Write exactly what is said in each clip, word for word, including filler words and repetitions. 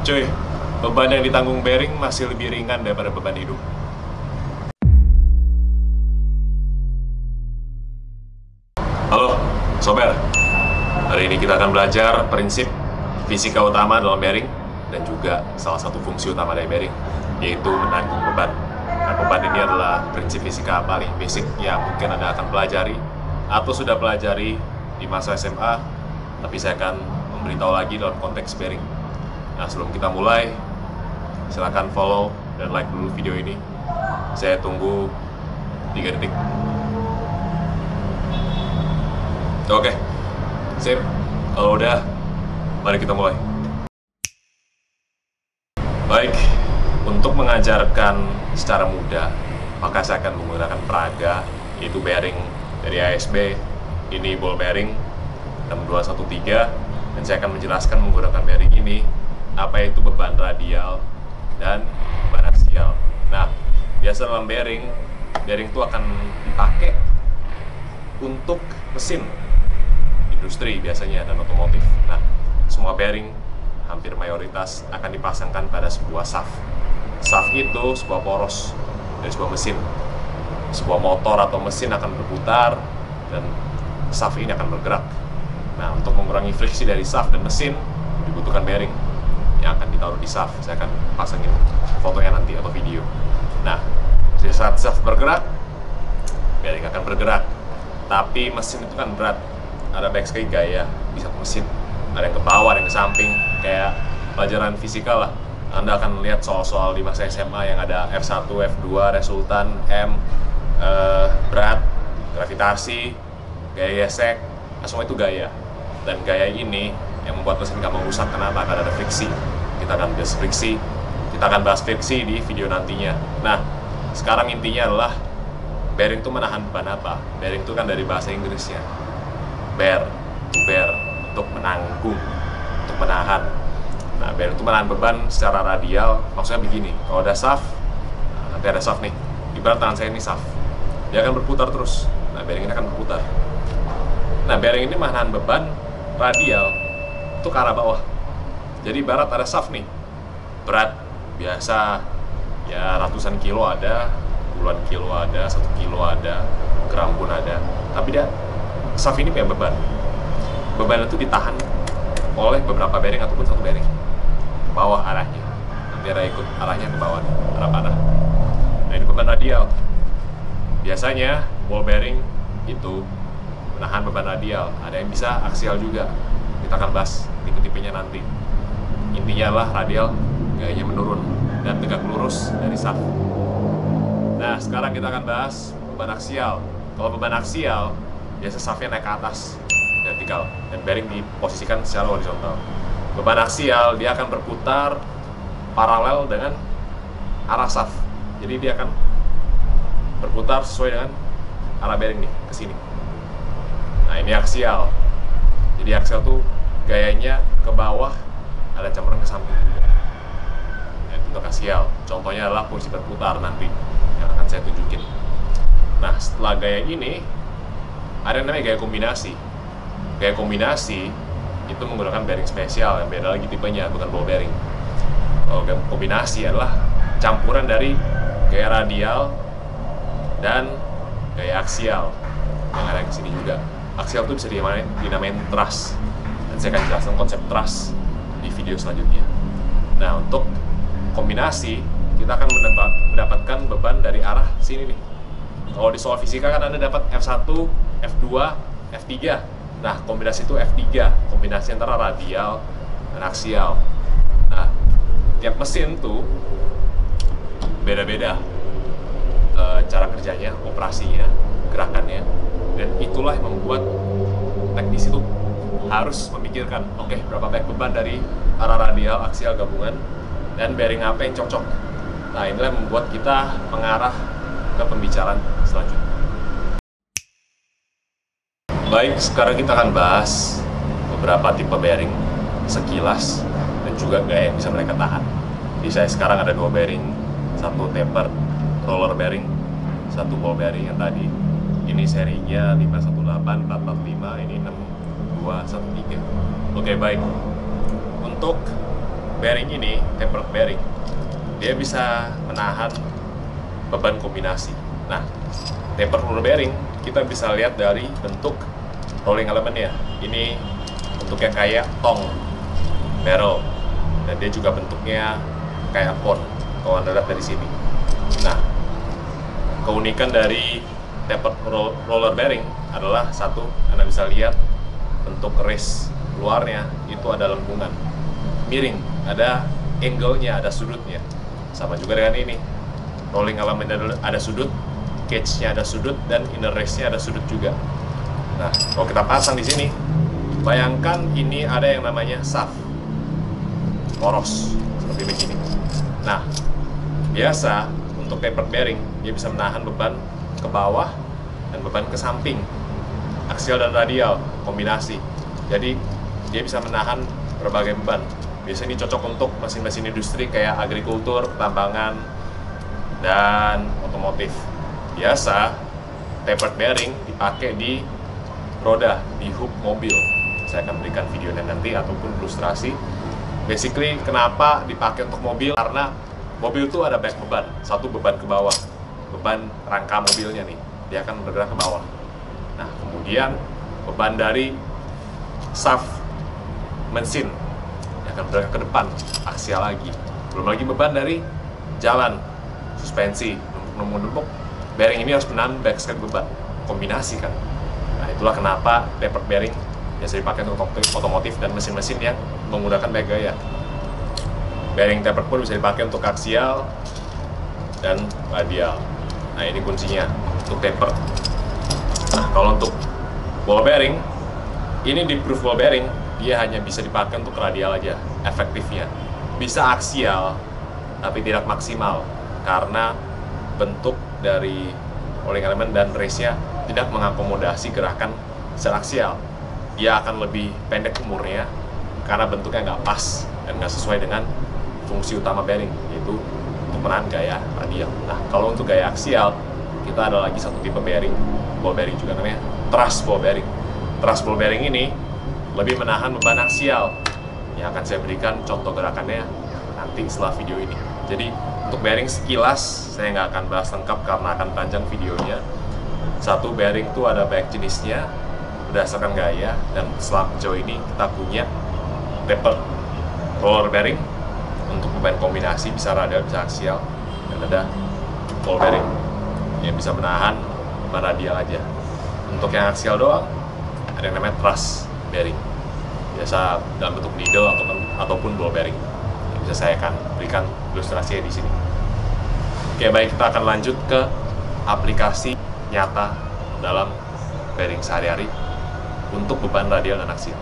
Cuy, beban yang ditanggung bearing masih lebih ringan daripada beban hidup. Halo, sober. Hari ini kita akan belajar prinsip fisika utama dalam bearing dan juga salah satu fungsi utama dari bearing, yaitu menanggung beban. Nah, beban ini adalah prinsip fisika paling basic yang mungkin Anda akan pelajari atau sudah pelajari di masa S M A, tapi saya akan memberitahu lagi dalam konteks bearing. Nah, sebelum kita mulai, silakan follow dan like dulu video ini. Saya tunggu tiga detik. Oke, sip. Kalau udah, mari kita mulai. Baik, untuk mengajarkan secara mudah, maka saya akan menggunakan peraga, yaitu bearing dari A S B. Ini ball bearing enam dua satu tiga, dan saya akan menjelaskan menggunakan bearing ini apa itu beban radial dan beban aksial. Nah, biasa dalam bearing, bearing itu akan dipakai untuk mesin industri biasanya dan otomotif. Nah, semua bearing hampir mayoritas akan dipasangkan pada sebuah shaft. Shaft itu sebuah poros dari sebuah mesin. Sebuah motor atau mesin akan berputar dan shaft ini akan bergerak. Nah, untuk mengurangi friksi dari shaft dan mesin dibutuhkan bearing yang akan ditaruh di shaft. Saya akan pasangin fotonya nanti atau video. Nah, di saat shaft bergerak, bearing akan bergerak. Tapi mesin itu kan berat. Ada banyak sekali gaya di satu mesin. Ada yang ke bawah, ada yang ke samping. Kayak pelajaran fisika lah. Anda akan lihat soal-soal di masa S M A yang ada F satu, F dua, resultan, M, eh, berat, gravitasi, gaya gesek. Nah, semua itu gaya. Dan gaya ini yang membuat mesin nggak mau rusak. Kenapa? Karena ada friksi. Kita akan bahas friksi. Kita akan bahas friksi di video nantinya. Nah, sekarang intinya adalah bearing itu menahan beban apa? Bearing itu kan dari bahasa Inggrisnya bear, to bear, untuk menanggung, untuk menahan. Nah, bearing itu menahan beban secara radial. Maksudnya begini, kalau ada shaft, nah, nanti ada shaft nih. Ibarat tangan saya ini shaft, dia akan berputar terus. Nah, bearing ini akan berputar. Nah, bearing ini menahan beban radial itu ke arah bawah. Jadi barat ada shaft nih, berat biasa ya ratusan kilo ada, puluhan kilo ada, satu kilo ada, gram pun ada. Tapi dia shaft ini punya beban. Beban itu ditahan oleh beberapa bearing ataupun satu bearing ke bawah arahnya. Nanti ada ikut arahnya ke bawah nih, arah panah. Nah, ini beban radial. Biasanya ball bearing itu menahan beban radial. Ada yang bisa aksial juga. Kita akan bahas tipe-tipenya nanti. Intinya lah radial gayanya menurun dan tegak lurus dari shaft. Nah, sekarang kita akan bahas beban aksial. Kalau beban aksial, biasa shaftnya naik ke atas, vertikal, dan bearing diposisikan secara horizontal. Beban aksial, dia akan berputar paralel dengan arah shaft. Jadi dia akan berputar sesuai dengan arah bearing nih, ke sini. Nah, ini aksial. Jadi aksial tuh gayanya ke bawah, ada campuran ke samping juga. Nah, itu untuk aksial. Contohnya adalah posisi berputar nanti yang akan saya tunjukin. Nah, setelah gaya ini, ada yang namanya gaya kombinasi. Gaya kombinasi itu menggunakan bearing spesial yang beda lagi tipenya, bukan ball bearing. Kalau gaya kombinasi adalah campuran dari gaya radial dan gaya aksial yang ada di sini juga. Aksial itu bisa dinamain, dinamain thrust, dan saya akan jelaskan konsep thrust di video selanjutnya. Nah, untuk kombinasi kita akan mendapatkan beban dari arah sini nih. Kalau di soal fisika kan Anda dapat F satu, F dua, F tiga. Nah, kombinasi itu F tiga, kombinasi antara radial dan aksial. Nah, tiap mesin tuh beda-beda e, cara kerjanya, operasinya, gerakannya. Dan itulah yang membuat teknisi itu harus memikirkan, oke, okay, berapa banyak beban dari arah radial, aksial gabungan, dan bearing apa yang cocok. Nah, inilah yang membuat kita mengarah ke pembicaraan selanjutnya. Baik, sekarang kita akan bahas beberapa tipe bearing sekilas dan juga gaya yang bisa mereka tahan. Di saya sekarang ada dua bearing, satu taper roller bearing, satu ball bearing yang tadi. Ini serinya lima satu delapan, empat empat lima, ini enam dua satu tiga. Oke, baik. Untuk bearing ini, tapered bearing, dia bisa menahan beban kombinasi. Nah, tapered roller bearing kita bisa lihat dari bentuk rolling elemennya. Ini bentuknya kayak tong barrel, dan dia juga bentuknya kayak pon kalau Anda lihat dari sini. Nah, keunikan dari tapered roller bearing adalah satu, Anda bisa lihat bentuk keris luarnya itu ada lengkungan, miring, ada angle-nya, ada sudutnya. Sama juga dengan ini, rolling element ada sudut, cage-nya ada sudut, dan inner race-nya ada sudut juga. Nah, kalau kita pasang di sini, bayangkan ini ada yang namanya shaft, poros seperti begini. Nah, biasa untuk tapered bearing dia bisa menahan beban ke bawah dan beban ke samping, aksial dan radial kombinasi. Jadi dia bisa menahan berbagai beban. Biasanya ini cocok untuk mesin-mesin industri kayak agrikultur, pertambangan, dan otomotif. Biasa tapered bearing dipakai di roda, di hub mobil. Saya akan berikan videonya nanti ataupun ilustrasi. Basically kenapa dipakai untuk mobil, karena mobil itu ada banyak beban. Satu, beban ke bawah, beban rangka mobilnya nih, dia akan bergerak ke bawah. Nah, kemudian beban dari shaft mesin yang akan bergerak ke depan, aksial lagi. Belum lagi beban dari jalan, suspensi, numpuk-numpuk. Bearing ini harus menahan backslide beban, kombinasi kan. Nah, itulah kenapa tapered bearing biasa dipakai untuk otomotif dan mesin-mesin yang menggunakan banyak gaya. Bearing tapered pun bisa dipakai untuk aksial dan radial. Nah, ini kuncinya untuk tapered. Nah, kalau untuk ball bearing, ini di proof ball bearing, dia hanya bisa dipakai untuk radial aja, efektifnya. Bisa aksial, tapi tidak maksimal, karena bentuk dari rolling element dan race-nya tidak mengakomodasi gerakan secara aksial. Dia akan lebih pendek umurnya, karena bentuknya nggak pas dan nggak sesuai dengan fungsi utama bearing, yaitu untuk menahan gaya radial. Nah, kalau untuk gaya aksial, kita ada lagi satu tipe bearing, ball bearing juga namanya thrust ball bearing. Thrust ball bearing ini lebih menahan beban aksial, yang akan saya berikan contoh gerakannya nanti setelah video ini. Jadi untuk bearing sekilas saya nggak akan bahas lengkap karena akan panjang videonya. Satu, bearing itu ada banyak jenisnya berdasarkan gaya, dan setelah sejauh ini kita punya tapered roller bearing untuk beban kombinasi, bisa radial, bisa aksial, dan ada ball bearing yang bisa menahan beban radial aja. Untuk yang aksial doang ada yang namanya thrust bearing, biasa dalam bentuk needle ataupun ataupun ball bearing. Yang bisa saya akan berikan ilustrasinya di sini. Oke, baik, kita akan lanjut ke aplikasi nyata dalam bearing sehari-hari untuk beban radial dan aksial.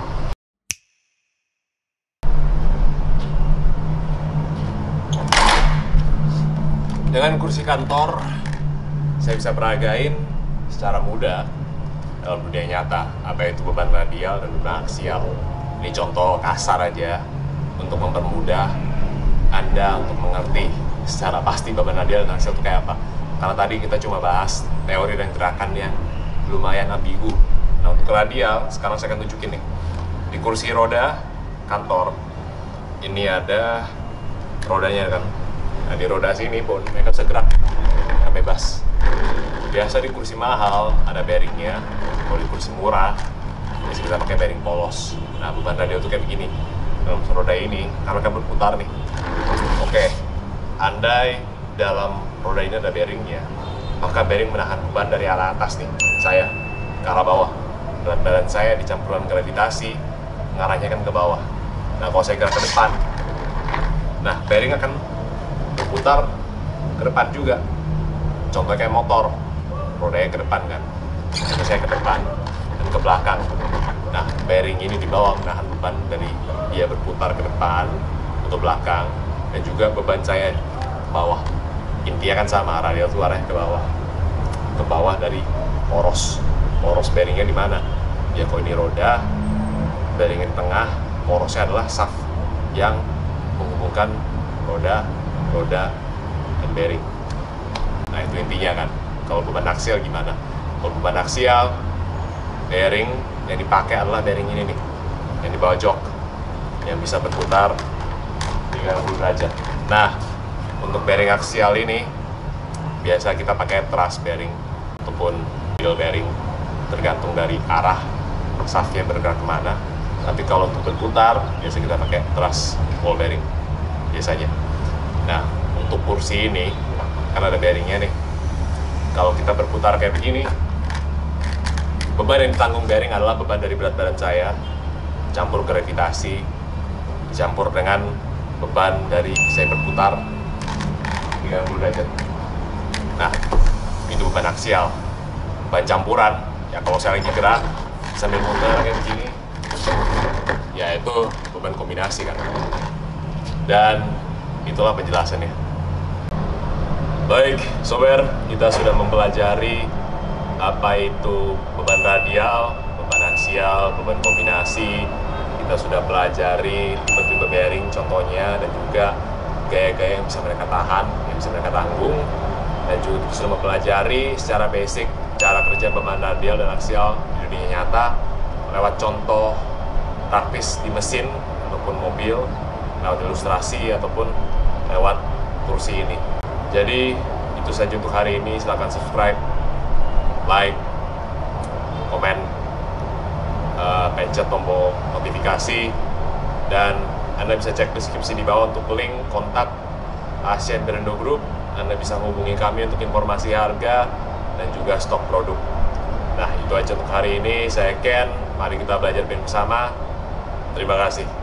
Dengan kursi kantor, saya bisa peragain secara mudah dalam dunia nyata apa itu beban radial dan beban aksial. Ini contoh kasar aja untuk mempermudah Anda untuk mengerti secara pasti beban radial dan aksial itu kayak apa. Karena tadi kita cuma bahas teori dan gerakan yang lumayan ambigu. Nah, untuk radial, sekarang saya akan tunjukin nih. Di kursi roda kantor, ini ada rodanya kan. Nah, di roda sini pun mereka bisa gerak dengan bebas. Biasa di kursi mahal ada bearingnya, kalau di kursi murah bisa kita pakai bearing polos. Nah, beban radial itu kayak begini. Dalam roda ini, karena kan berputar nih. Oke, andai dalam roda ini ada bearingnya, maka bearing menahan beban dari arah atas nih, saya ke arah bawah. Berat badan saya dicampuran gravitasi, mengarahnya kan ke bawah. Nah, kalau saya gerak ke depan, nah bearing akan berputar ke depan juga. Contohnya kayak motor, rodanya ke depan kan, itu saya ke depan dan ke belakang. Nah, bearing ini di bawah menahan beban dari dia berputar ke depan atau belakang, dan juga beban saya ke bawah. Intinya kan sama, radial itu arahnya ke bawah, ke bawah dari poros. Poros bearingnya di mana? Ya, kalau ini roda, bearingnya di tengah, porosnya adalah shaft yang menghubungkan roda, roda, dan bearing. Nah, itu intinya kan. Kalau beban aksial gimana? Kalau beban aksial, bearing yang dipakai adalah bearing ini nih, yang di bawah jok, yang bisa berputar tiga puluh derajat. Nah, untuk bearing aksial ini biasa kita pakai truss bearing ataupun wheel bearing, tergantung dari arah shaftnya bergerak kemana. Tapi kalau untuk berputar biasa kita pakai truss ball bearing biasanya. Nah, untuk kursi ini kan ada bearingnya nih. Kalau kita berputar kayak begini, beban yang ditanggung bearing adalah beban dari berat badan saya campur gravitasi dicampur dengan beban dari saya berputar tiga puluh derajat. Nah, itu beban aksial. Beban campuran, ya kalau saya lagi gerak sambil muter kayak begini, ya itu beban kombinasi kan. Dan itulah penjelasannya. Baik, sober, kita sudah mempelajari apa itu beban radial, beban aksial, beban kombinasi. Kita sudah pelajari tipe-tipe bearing contohnya, dan juga gaya-gaya yang bisa mereka tahan, yang bisa mereka tanggung. Dan juga sudah mempelajari secara basic cara kerja beban radial dan aksial di dunia nyata lewat contoh praktis di mesin ataupun mobil, lewat ilustrasi ataupun lewat kursi ini. Jadi itu saja untuk hari ini. Silahkan subscribe, like, komen, uh, pencet tombol notifikasi, dan Anda bisa cek deskripsi di bawah untuk link kontak Asian Berendo Group. Anda bisa hubungi kami untuk informasi harga dan juga stok produk. Nah, itu aja untuk hari ini. Saya Ken, mari kita belajar bersama. Terima kasih.